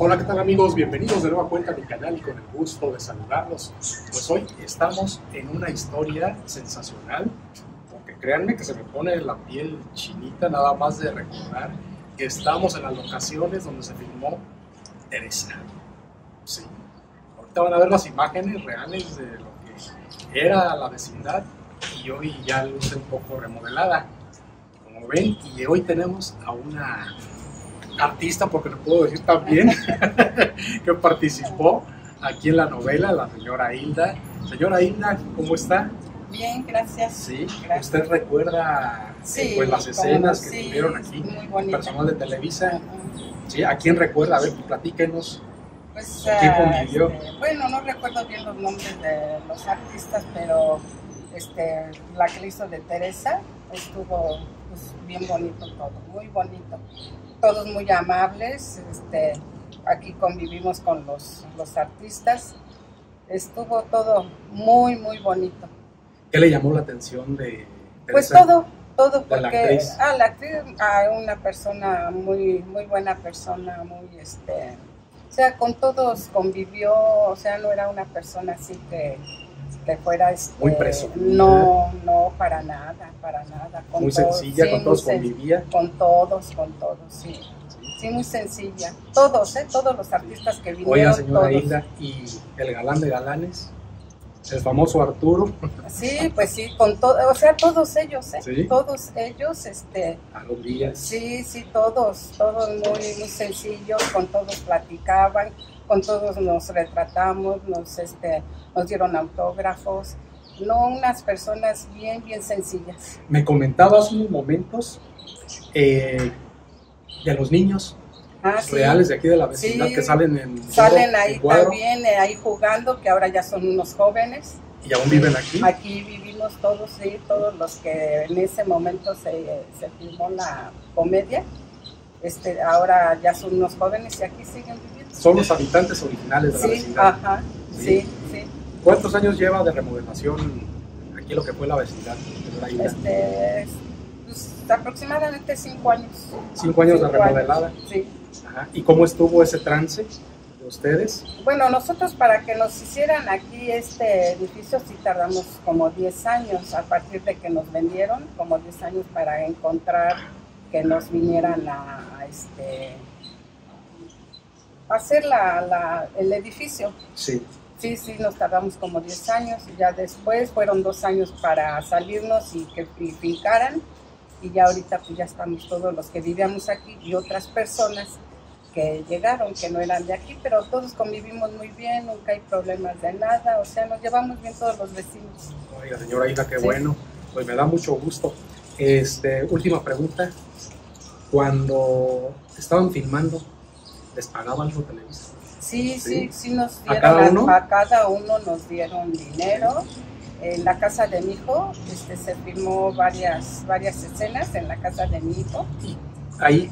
Hola, ¿qué tal amigos? Bienvenidos de nueva cuenta a mi canal y con el gusto de saludarlos. Pues hoy estamos en una historia sensacional, porque créanme que se me pone la piel chinita nada más de recordar que estamos en las locaciones donde se filmó Teresa. Sí, ahorita van a ver las imágenes reales de lo que era la vecindad y hoy ya luce un poco remodelada, como ven, y hoy tenemos a una artista, porque le puedo decir también, que participó aquí en la novela, la señora Hilda. Señora Hilda, ¿cómo está? Bien, gracias. Sí, gracias. ¿Usted recuerda pues, las escenas que tuvieron aquí, personal de Televisa? Sí, ¿a quién recuerda? A ver, platíquenos. Pues, ¿Quién convivió? Bueno, no recuerdo bien los nombres de los artistas, pero la que le hizo de Teresa estuvo pues, bien bonito todo, muy bonito. Todos muy amables, aquí convivimos con los artistas, estuvo todo muy, muy bonito. ¿Qué le llamó la atención de Pues Teresa? todo, porque la actriz, una persona muy, muy buena persona, muy, o sea, con todos convivió, o sea, no era una persona así que fuera, muy presumida. no, para nada, con muy todos, sencilla, sí, con todos convivía. Con todos, sí. Sí, muy sencilla. Todos los artistas que vinieron. Oiga, señora todos. Hilda, y el galán de galanes, el famoso Arturo. Sí, pues sí, con todo, o sea, todos ellos, ¿Sí? Todos ellos, Aaron Díaz. Sí, todos muy, muy sencillos, con todos platicaban, con todos nos retratamos, nos dieron autógrafos, no, unas personas bien, bien sencillas. Me comentaba hace unos momentos de los niños reales de aquí de la vecindad, sí, que salen ahí también, ahí jugando, que ahora ya son unos jóvenes. ¿Y aún viven aquí? Aquí vivimos todos, sí, todos los que en ese momento se filmó la comedia, ahora ya son unos jóvenes y aquí siguen viviendo. Son los habitantes originales de la vecindad. Ajá, sí. ¿Cuántos años lleva de remodelación aquí lo que fue la vecindad? Pues, aproximadamente 5 años. 5 años de remodelada. Sí. Ajá. ¿Y cómo estuvo ese trance de ustedes? Bueno, nosotros para que nos hicieran aquí este edificio sí tardamos como 10 años, a partir de que nos vendieron, como 10 años para encontrar que nos vinieran a hacer el edificio. Sí. Sí, nos tardamos como 10 años, y ya después fueron 2 años para salirnos y que fincaran, y ya ahorita pues ya estamos todos los que vivíamos aquí y otras personas que llegaron, que no eran de aquí, pero todos convivimos muy bien, nunca hay problemas de nada, o sea, nos llevamos bien todos los vecinos. Oiga, señora Hilda, qué bueno, pues me da mucho gusto. Última pregunta, cuando estaban filmando, ¿les pagaban algo Televisa? Sí, nos dieron, a cada uno nos dieron dinero. En la casa de mi hijo se filmó varias escenas en la casa de mi hijo. ¿Y ahí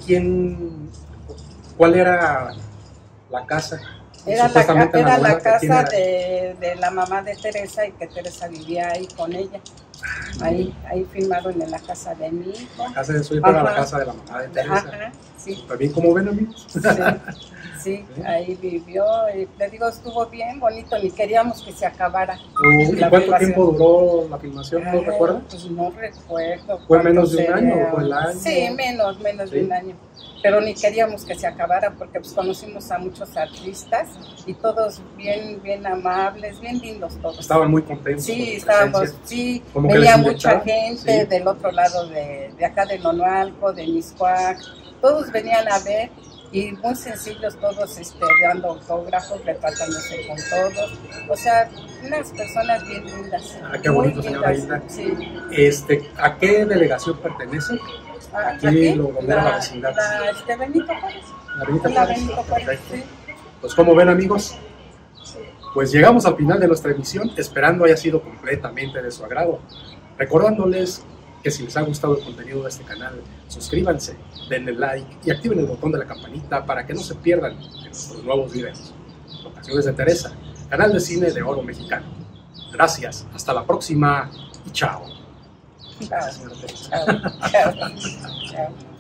cuál era la casa? Era la casa de la mamá de Teresa, y que Teresa vivía ahí con ella. Ahí filmaron en la casa de mi hijo. La casa de su hijo era la casa de la mamá de Teresa. Ajá, sí. ¿También como ven, amigos? Sí, ahí vivió, y le digo, estuvo bien bonito, ni queríamos que se acabara. ¿Y cuánto tiempo duró la filmación? ¿No recuerdas? Pues no recuerdo. ¿Fue menos de un año o fue el año? Sí, menos de un año. Pero ni queríamos que se acabara, porque pues conocimos a muchos artistas y todos bien amables, bien lindos todos. Estaban muy contentos. Sí, estábamos, venía mucha gente del otro lado de acá de Nonualco, de Mixcoac, todos venían a ver. Y muy sencillos todos, dando autógrafos, retratándose con todos, o sea, unas personas bien lindas. Qué bonito, señora Hilda. Sí. ¿A qué delegación pertenece? Aquí lo donde era la vecindad. Benito Juárez. La Benito Juárez. Sí. Pues como ven, amigos, pues llegamos al final de nuestra emisión, esperando haya sido completamente de su agrado. Recordándoles que si les ha gustado el contenido de este canal, suscríbanse, denle like y activen el botón de la campanita para que no se pierdan de nuestros nuevos videos. Locaciones de Teresa, canal de cine de oro mexicano. Gracias, hasta la próxima y chao. Chao.